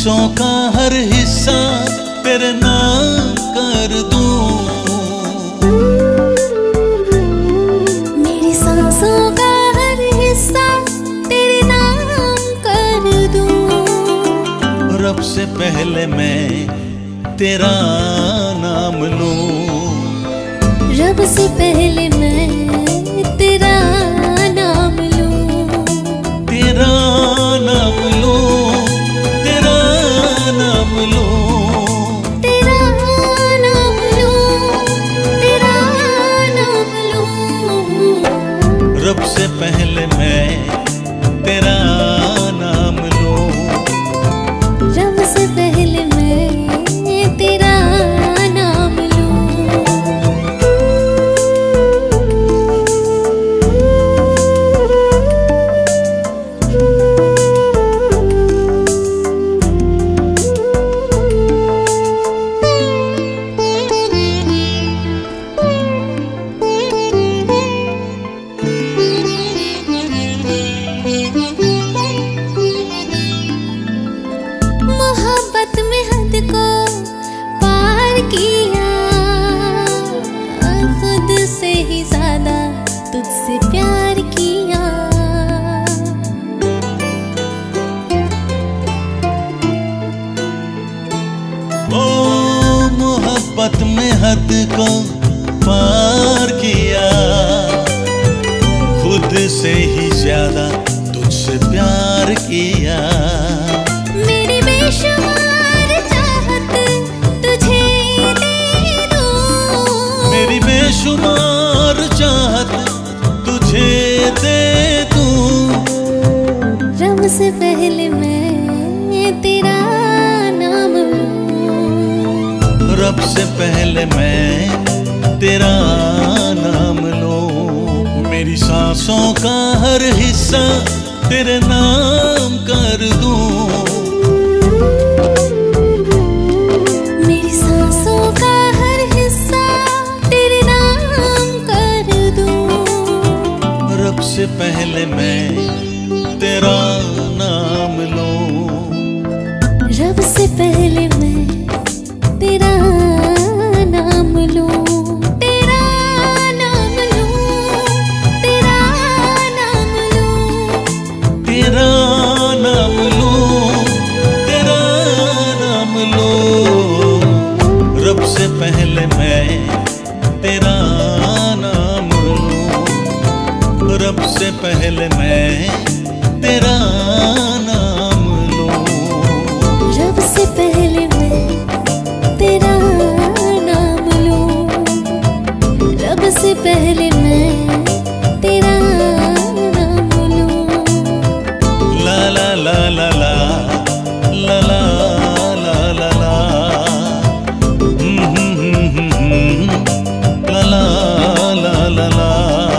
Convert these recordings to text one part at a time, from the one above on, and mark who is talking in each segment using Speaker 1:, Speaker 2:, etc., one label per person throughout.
Speaker 1: सांसों का हर हिस्सा तेरे नाम कर दूं।
Speaker 2: मेरी सांसों का हर हिस्सा तेरे नाम कर दूं।
Speaker 1: रब से पहले मैं तेरा नाम लूं।
Speaker 2: रब से पहले मैं तेरा नाम लूं।
Speaker 1: तेरा नाम लूं, तेरा नाम लूं,
Speaker 2: तेरा नाम लूं, तेरा नाम लूं।
Speaker 1: रब से पहले मैं तेरा नाम लूं।
Speaker 2: रब से पहले मैं तेरा नाम लूं। मोहब्बत में हद को पार किया, खुद से ही ज्यादा तुझसे प्यार किया।
Speaker 1: ओ मोहब्बत में हद को पार किया, खुद से ही ज्यादा तुझसे प्यार किया।
Speaker 2: मेरी बेशुमार चाहत तुझे दे दूं।
Speaker 1: मेरी बेशुमार चाहत तुझे दे दूं।
Speaker 2: रब से पहले मैं तेरा नाम लूं।
Speaker 1: रब से पहले मैं तेरा नाम लूं। मेरी सांसों का हर हिस्सा तेरे नाम कर दूं।
Speaker 2: मेरी सांसों का हर हिस्सा तेरे नाम कर दूं।
Speaker 1: रब से पहले मैं तेरा नाम लूं।
Speaker 2: रब से पहले मैं तेरा नाम लूं। तेरा नाम लूं, तेरा नाम लूं।
Speaker 1: तेरा नाम लूं, तेरा नाम लूं। रब से पहले मैं तेरा नाम लूं। रब से पहले मैं तेरा नाम लूं।
Speaker 2: रब से पहले मैं तेरा नाम लूं। रब से पहले मैं तेरा नाम लूं।
Speaker 1: ला ला ला ला ला ला ला ला ला ला ला ला ला ला ला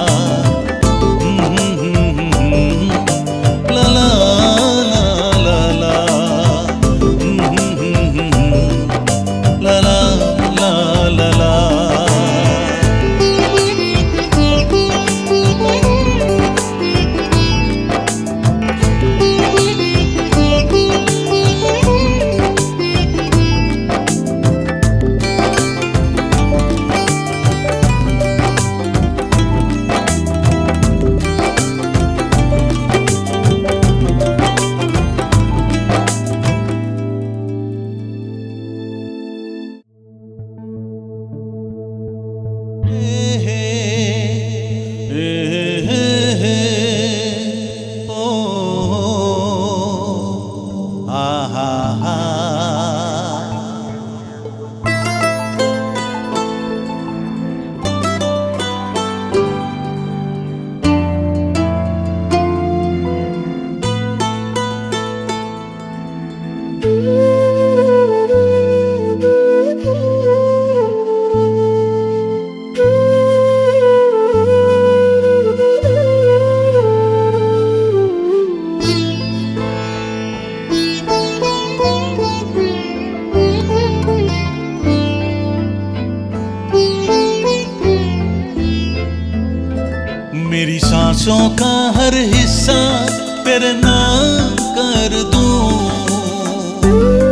Speaker 1: मेरी सांसों का हर हिस्सा तेरे नाम कर दूं।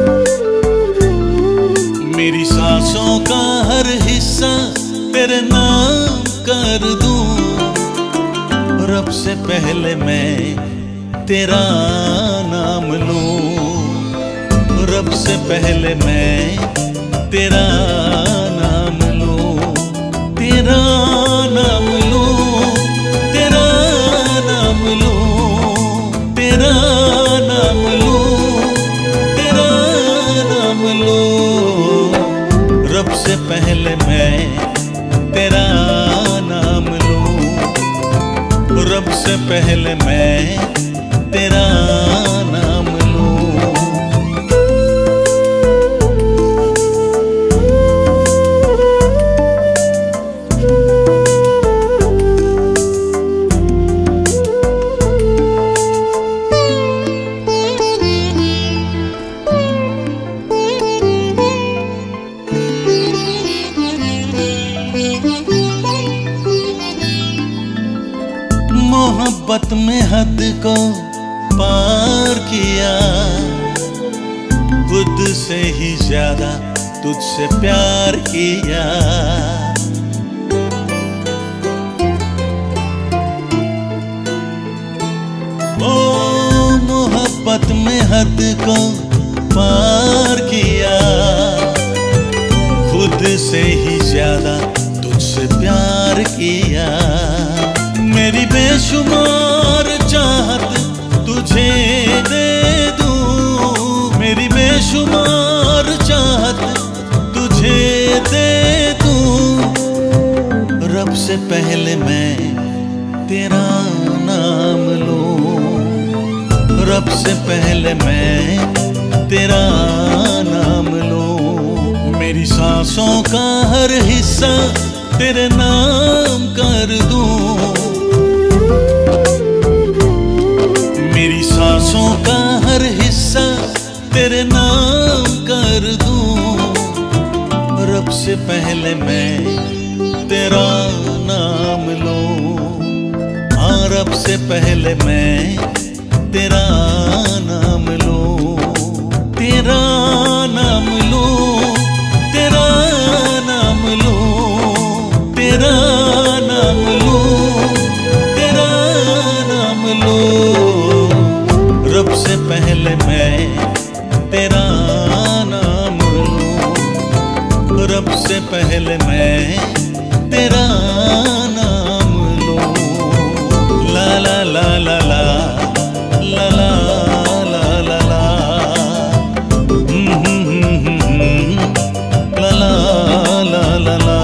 Speaker 1: मेरी सांसों का हर हिस्सा तेरे नाम कर दूं। रब से पहले मैं तेरा नाम लूं। रब से पहले मैं तेरा नाम लूं। तेरा नाम लूं, तेरा नाम लूं, तेरा नाम लूं, तेरा नाम लूं। रब से पहले मैं तेरा नाम लूं। रब से पहले मैं तेरा नाम लूं। मोहब्बत में हद को पार किया, खुद से ही ज्यादा तुझसे प्यार किया। ओ मोहब्बत में हद को पार किया, खुद से ही ज्यादा तुझसे प्यार किया। मेरी बेशुमार चाहत तुझे दे दूं। मेरी बेशुमार चाहत तुझे दे दूं। रब से पहले मैं तेरा नाम लूं। रब से पहले मैं तेरा नाम लूं। मेरी सांसों का हर हिस्सा तेरे नाम कर दूं। मेरी सांसों का हर हिस्सा तेरे नाम कर दूं। रब से पहले मैं तेरा नाम लूं। हाँ, रब से पहले मैं तेरा नाम लूं। तेरा नाम लूं, तेरा नाम लूं, तेरा नाम लूं, तेरा नाम लूं। रब से पहले मैं तेरा नाम लूं। रब से पहले मैं तेरा नाम लूं। ला ला ला ला ला ला ला ला ला ला ला ला ला ला।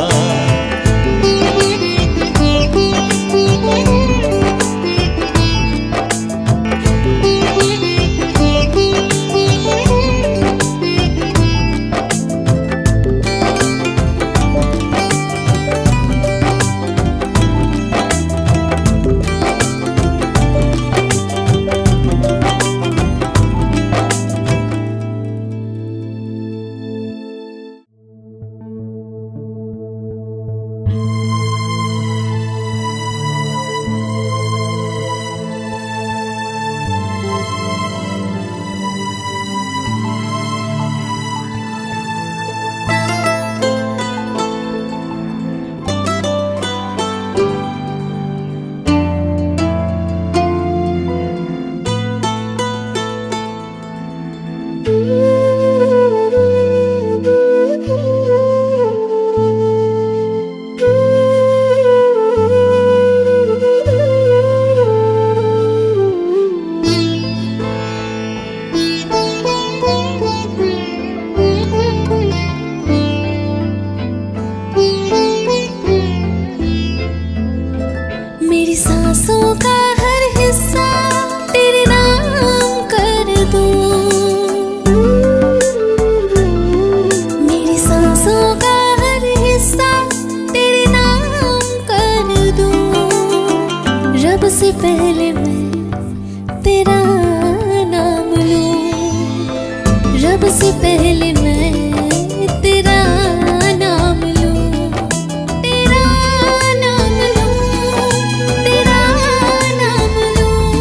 Speaker 2: मेरी सांसों का हर हिस्सा तेरे नाम कर दूं। मेरी सांसों का हर हिस्सा तेरे नाम कर दूं। रब से पहले मैं तेरा नाम लूं। रब से पहले मैं तेरा नाम लूं। तेरा नाम लूं, तेरा नाम लूं,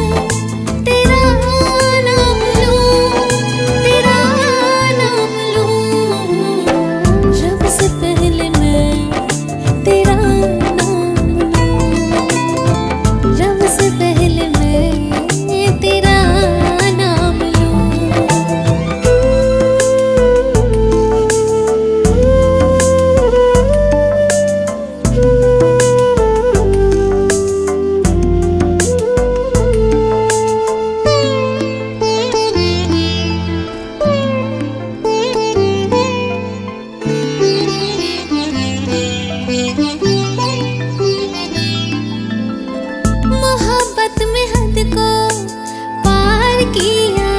Speaker 2: में हद को पार किया,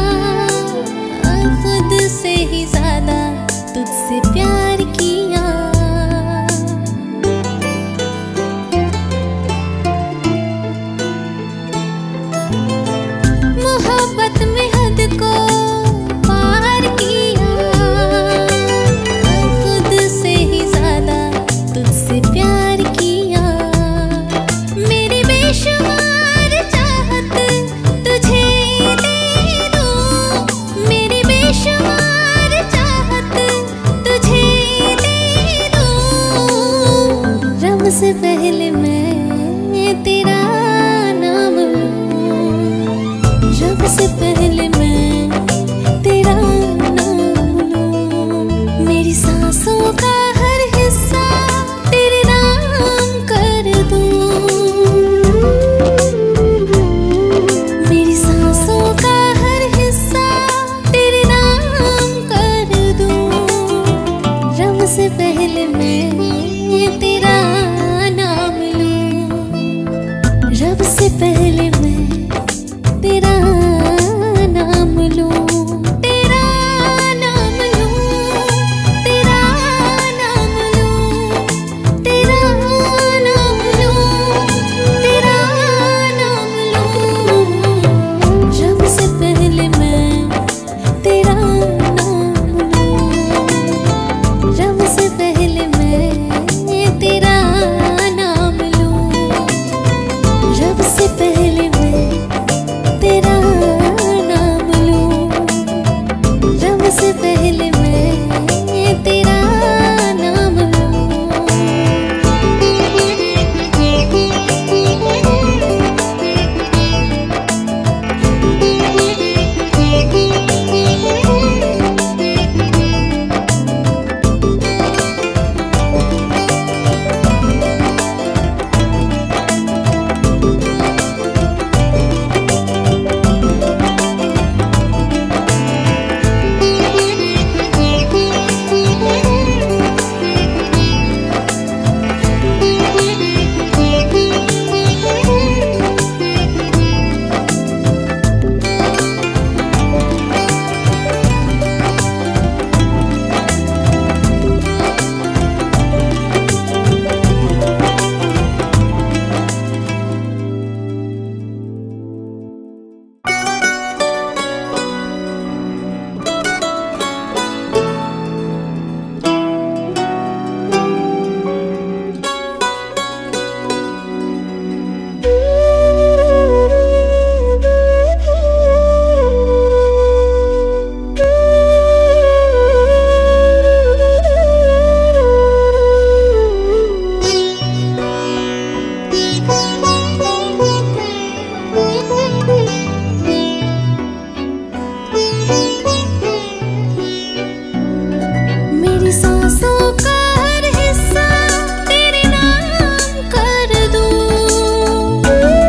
Speaker 2: खुद से ही ज्यादा तुझसे प्यार किया। मोहब्बत में हद को पार किया, खुद से ही ज्यादा तुझसे प्यार किया। मेरी बेशुमार चाहत तुझे दे दूं, मेरी बेशुमार चाहत तुझे दे दूं। रब से पहले मैं तेरा नाम लूं, रब से पहले मैं तेरा नाम लूं। मेरी सांसों का हर हिस्सा तेरे नाम कर दूं, मेरी सांसों का हर हिस्सा तेरे नाम कर दूं। रब से पहले मैं तेरा नाम लूं, रब से पहले मैं तेरा नाम लूं, तेरा नाम लूं, तेरा नाम लूं, तेरा नाम लूं, तेरा नाम लूं। रब से पहले मैं तेरा नाम लूं, रब से पहले मैं तेरा नाम लूं, रब से पहले मैं तेरा नाम लूं, रब से पहले मैं तेरा नाम लूं। मेरी सांसों का हर हिस्सा तेरे नाम कर दूं,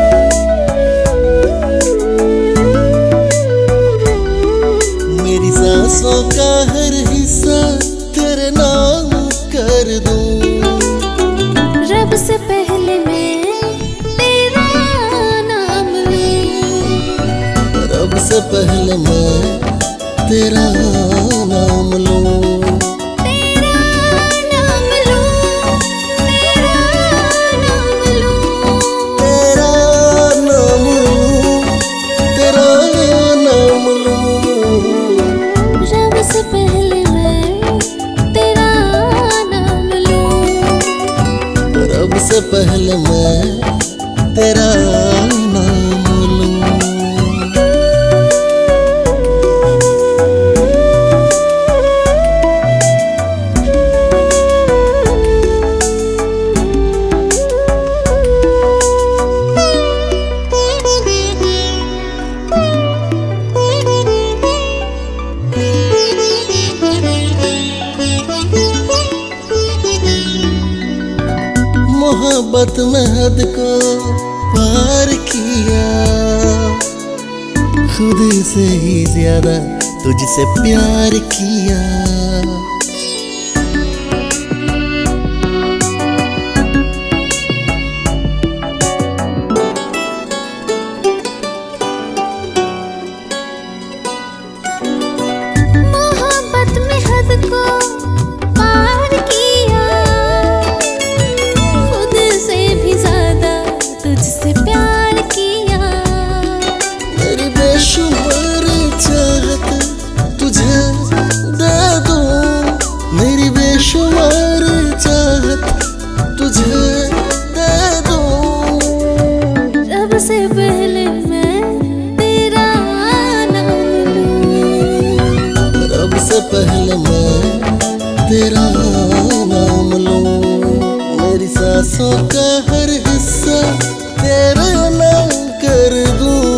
Speaker 1: मेरी सांसों का हर हिस्सा तेरे नाम कर दूं।
Speaker 2: रब से पहले मैं तेरा नाम लूं,
Speaker 1: रब से पहले मैं तेरा नाम लूं,
Speaker 2: तेरा नाम लूं, तेरा नाम लूं,
Speaker 1: तेरा नाम लूं, तेरा नाम लूं।
Speaker 2: रब से पहले मैं तेरा नाम लूं,
Speaker 1: रब से पहले मैं तेरा नाम लूं। मोहब्बत में हद को पार किया, खुद से ही ज्यादा तुझसे प्यार किया।
Speaker 2: रब से पहले मैं तेरा नाम लूं,
Speaker 3: रब से पहले मैं तेरा नाम लूं। मेरी सांसों का हर हिस्सा तेरा नाम कर दूं।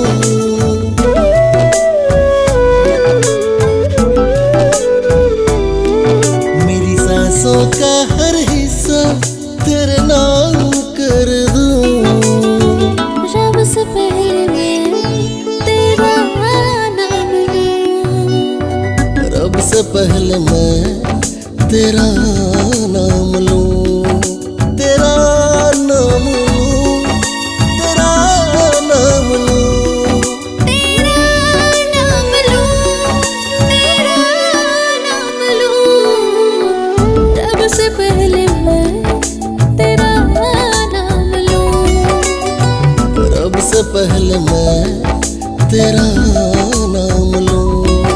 Speaker 3: मेरी सांसों का हर हिस्सा तेरे नाम कर दूं।
Speaker 2: रब से पहले मैं तेरा नाम लूं,
Speaker 3: रब से पहले मैं तेरा नाम लूं। तेरा नाम लूं, तेरा नाम लूं।
Speaker 2: तेरा नाम लूं, तेरा नाम लूं। रब से पहले मैं तेरा नाम लूं,
Speaker 3: रब से पहले मैं तेरा नाम लूं।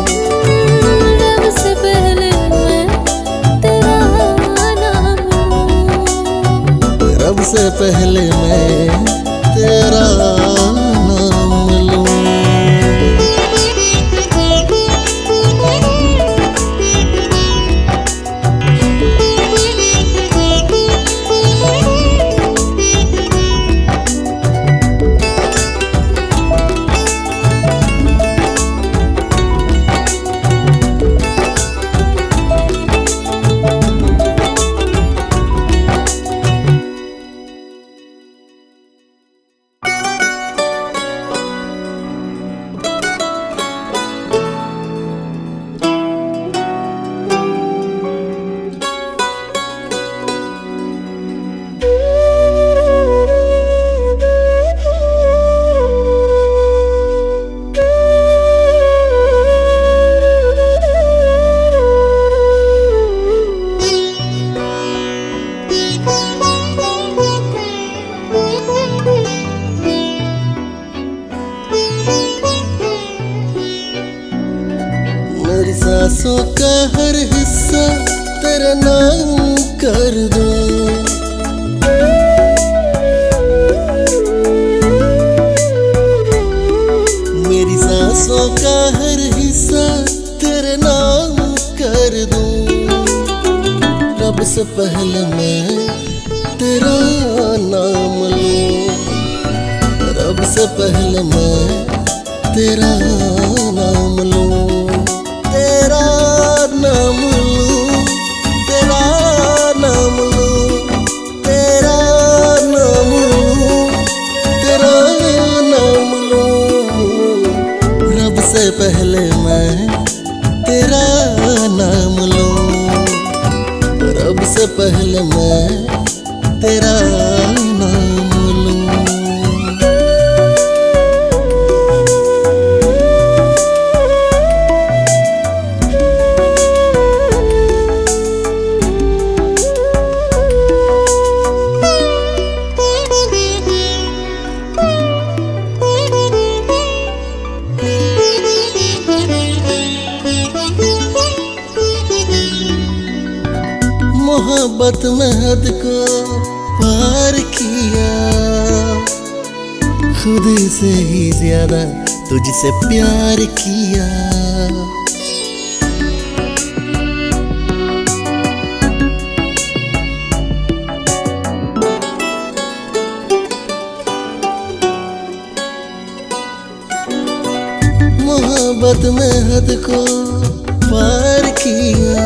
Speaker 2: रब से पहले मैं तेरा नाम लूं,
Speaker 3: रब से पहले मैं तेरा नाम लूं। मेरी सांसों का हर हिस्सा तेरा नाम कर दूं। मेरी सांसों का हर हिस्सा तेरे नाम कर दूं। रब से पहले मैं तेरा नाम लूं, रब से पहले मैं तेरा नाम लूं। तेरा नाम लूं, तेरा नाम लूं। तेरा नाम लूं, तेरा नाम लूं। रब से पहले मैं तेरा नाम लूं, रब से पहले मैं तेरा नाम लूं। मोहब्बत में हद को पार किया, खुद से ही ज्यादा तुझसे प्यार किया। मोहब्बत में हद को पार किया,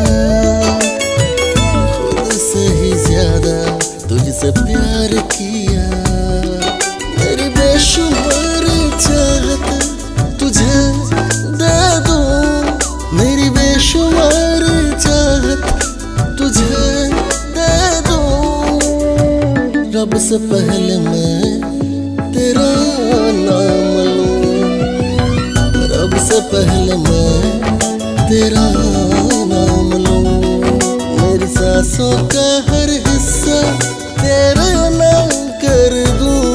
Speaker 3: ज्यादा तुझसे प्यार किया। मेरी बेशुमार चाहत तुझे दे दूं, मेरी बेशुमार चाहत तुझे दे दूं। रब से पहले मैं तेरा नाम लूं, रब से पहले मैं तेरा नाम लूं। मेरी सांसों का हर हिस्सा तेरा नाम कर दूं।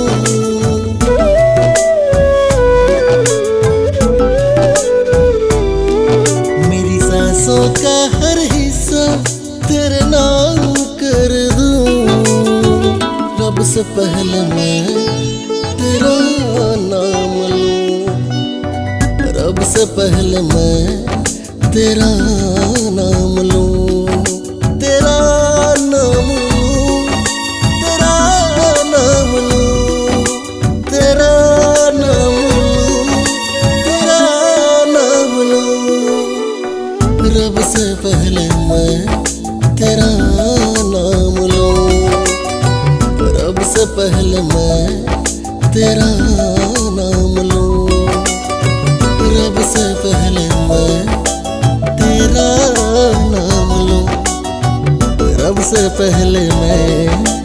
Speaker 3: मेरी सांसों का हर हिस्सा तेरे नाम कर दूं। रब से पहले मैं तेरा से पहले मैं तेरा नाम लूं, तेरा नाम लूं, तेरा नाम लूं, तेरा नाम लूं, तेरा नाम लूं। रब से पहले मैं तेरा नाम लूं, रब से पहले मैं तेरा नाम लूं, रब से पहले मैं तेरा नाम लूं, रब से पहले मैं